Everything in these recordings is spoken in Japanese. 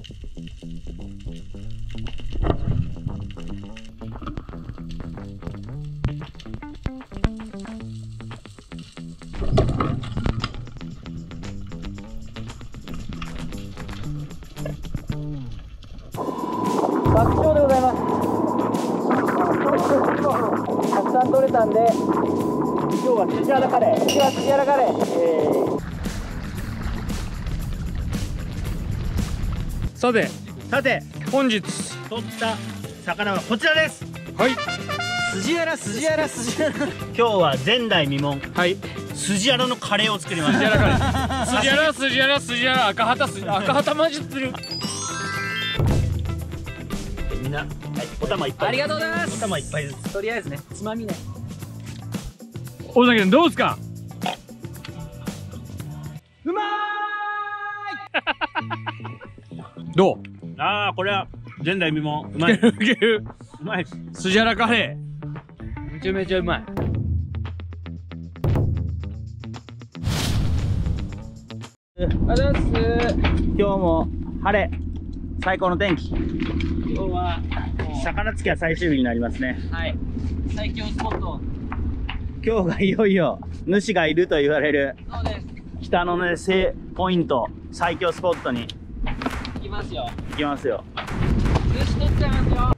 爆笑でございます。たくさん取れたんで、今日はスジャラカレー。今日はスジャラカレー。 さて本日取った魚はこちらです。 はい。スジャラ。 今日は前代未聞、 はい。 スジャラのカレーを作りましスジャた。 ラカレー。スジャラ赤旗マジする。 みんな、はい、お玉いっぱい。 ありがとうございます。 お玉いっぱいです。 とりあえずね、つまみね。 大崎さんどうですか？ うまどう？ ああ、これは前代未聞。うまい。 いける。 うまい。 スジャラカレめちゃめちゃうまい。 今日も晴れ、最高の天気。 今日は魚付きは最終日になりますね。 はい、最強スポット。 今日がいよいよ主がいると言われるそうです。 北のね、ポイント、最強スポットに行きますよ。 行きますよ。 寿司取っちゃいますよ。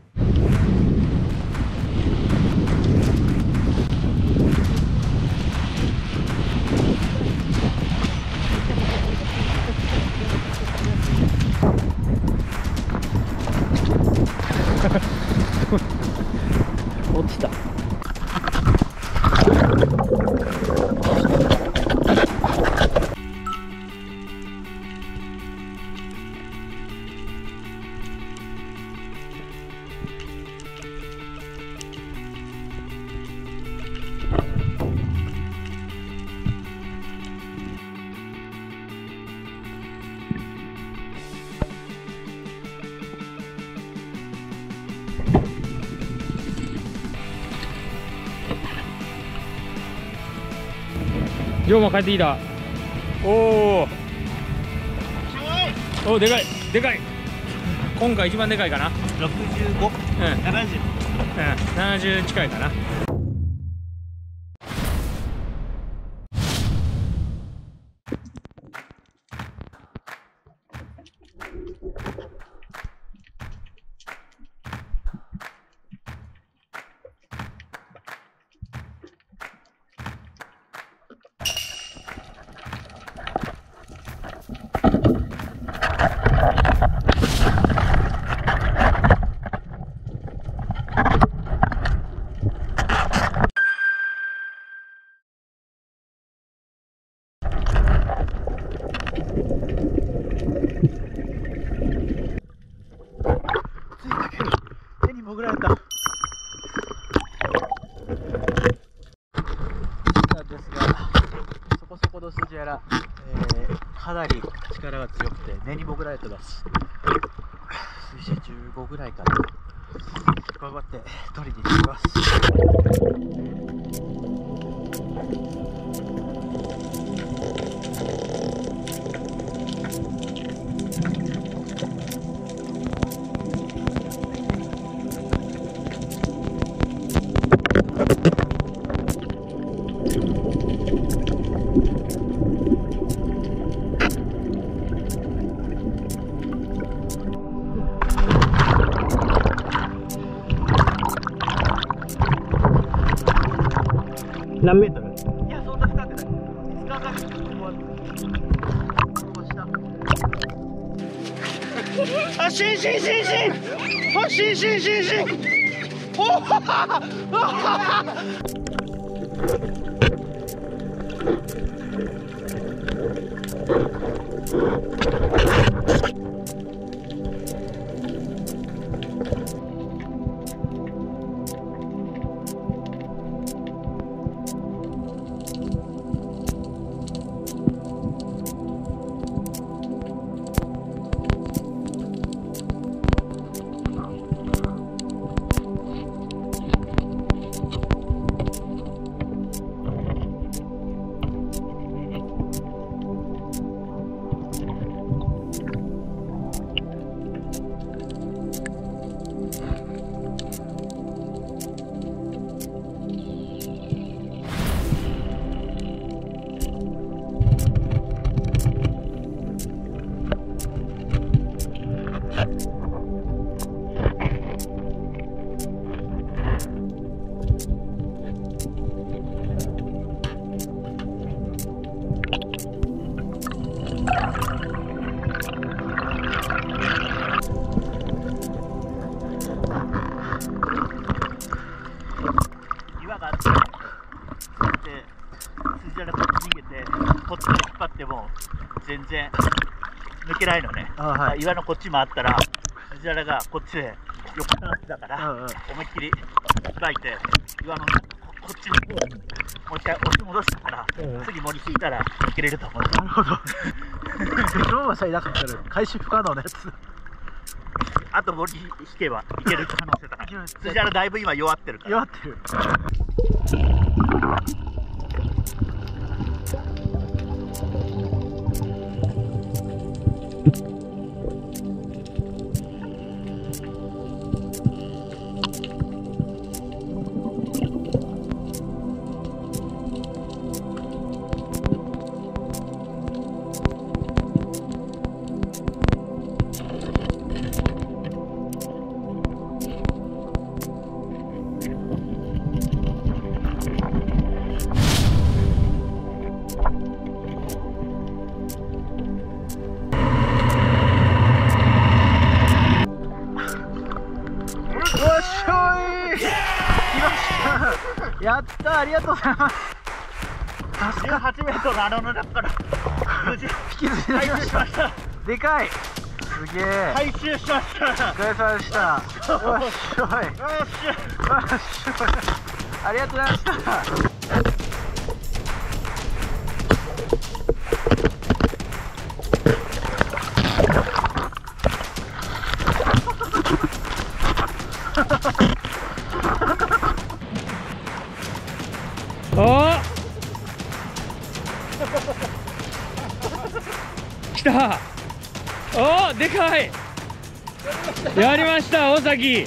落ちた。 ー。龍馬帰ってきた。おお、でかい。今回一番でかいかな。 65、 うん、 70。 70近いかな。 手に潜られた。ですが、そこそこのスジャラ、かなり力が強くて根に潜られてます。水深15ぐらいかな。頑張って取りに行きます。何メートル？いや、そんな深くない。スカートがここ下。あ、しん。あ、しん。おははは。 岩があって、筋じゃらこっち逃げて、こっちで引っ張っても全然抜けないのね。 はい。 岩のこっち回ったら、筋じゃらがこっちで横ターンだから、思いっきり開いて、岩のこっちにもう一回押し戻したから、次森引いたら抜けれると思う。 なるほど。ローマさんいなかったら回収不可能なやつ。 あと森引けばいける可能性高い。筋じゃらだいぶ今弱ってるから。 弱ってる。やったー、ありがとうございます。 18メートルの穴の中から無事引きずり出しました。でかい。すげえ。 回収しました。 お疲れ様でした。よっしょい。よっしょい。ありがとうございました。 おー来た。おーでかい。やりました大崎。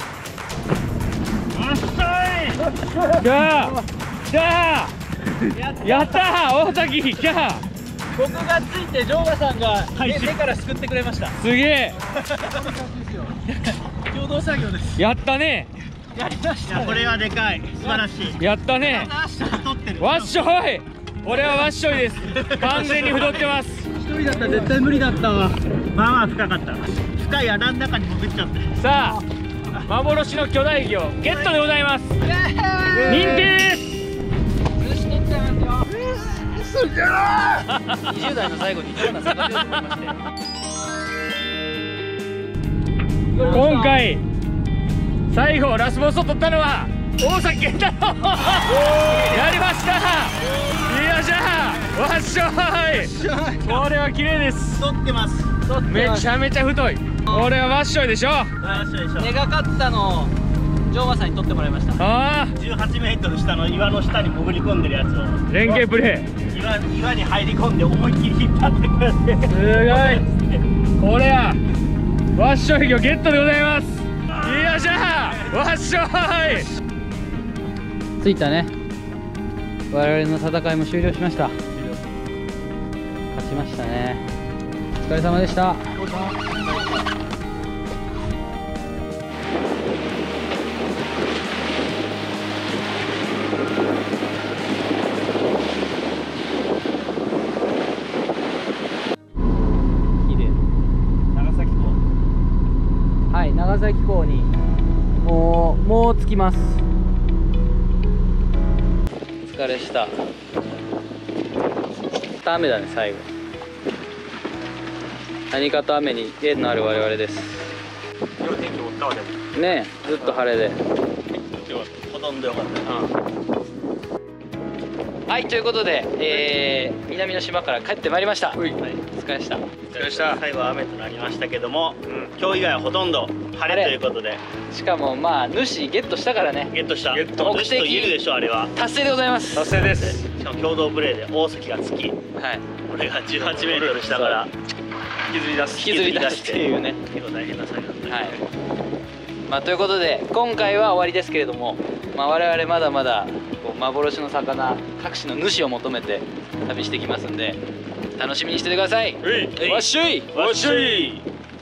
やったー大崎来た。 僕がついてジョーガさんが手からすくってくれました。 すげえ。 共同作業です。 やったね。 やりました、ね。 これはでかい。素晴らしい。 やったね。わっしょい。俺はわっしょいです。完全に太ってます。 一人だったら絶対無理だったわ。 まあまあ深かった。深い穴の中に潜っちゃって。 さあ幻の巨大魚ゲットでございます。認定です。 20代の最後にどんな魚を取りまして。 今回最後ラスボスを取ったのは大崎健太郎。やりました。よっしゃわっしょい。これは綺麗です。 取ってます。 めちゃめちゃ太い。これはわっしょいでしょ。 根がかったのをジョーマさんに取ってもらいました。 ああ 18メートル下の岩の下に潜り込んでるやつを連携プレー。 岩に入り込んで思いっきり引っ張ってくれて、 すごい。これはわっしょい魚ゲットでございます。よっしゃわっしょい。 ついたね。我々の戦いも終了しました。勝ちましたね。お疲れ様でした。はい、長崎港にもう着きます。お疲れした。雨だね最後。何かと雨に縁のある我々です。 今日天気持ったわけねえ、ずっと晴れで。 ほとんどよかった。 はい、ということで、南の島から帰ってまいりました。お疲れでした。 お疲れでした。最後は雨となりましたけども、今日以外はほとんど晴れということで、 しかもまあ主ゲットしたからね。 ゲットした。 目的主と言えるでしょ、あれは。 達成でございます。 達成です。 しかも共同プレーで大崎がつき、 はい。 俺が18メートル下から引きずり出す。 引きずり出すっていうね。 結構大変な作業だった。 はい。まあということで今回は終わりですけれども、まあ我々まだまだこう幻の魚各種の主を求めて旅してきますんで楽しみにしててください。わっしょい。 わっしょい。